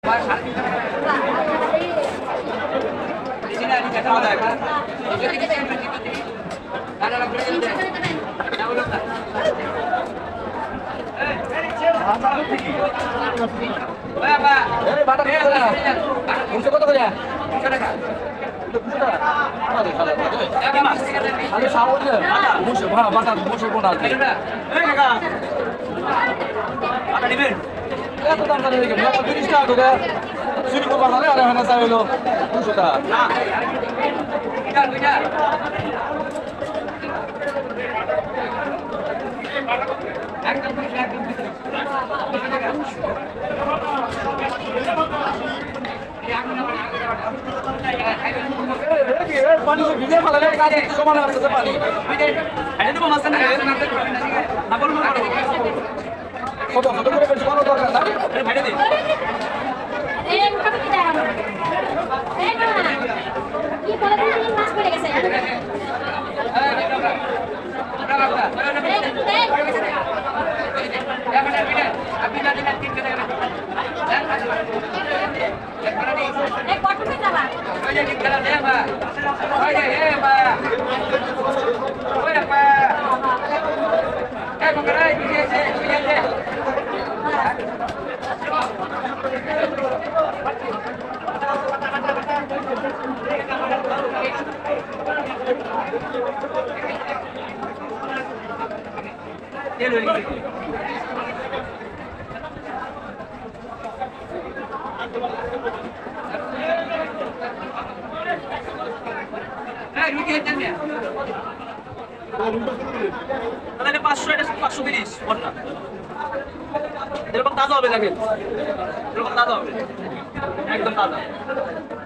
কত করে? আরে সামনে বসে ভাড়া বাটা বসে কোনা আছে এত দাম জানি দেখে 30 টাকা করে শুরু করবার হলে আর এখানে চাই হলো 200 টাকা পানি ভিজে ফেলে কাজ সমান আসছে পানি কত কত করে বেশি কোনো দরকার না ভাড়া দিন এই কত কি দাম এই না কি বলে দিন মাছ পড়ে গেছে আপনি না দিন 3 টাকা এক কত টাকা দাও ওই যে ঠিক করে দে মা ওই যে এ মা ওই মা এই মগরা দিয়েছে দিয়েছে ये लो रुकी है चल गया তাহলে 500 এটা 530 পড়না এরকম তাজা হবে দেখেন এরকম তাজা হবে একদম তাজা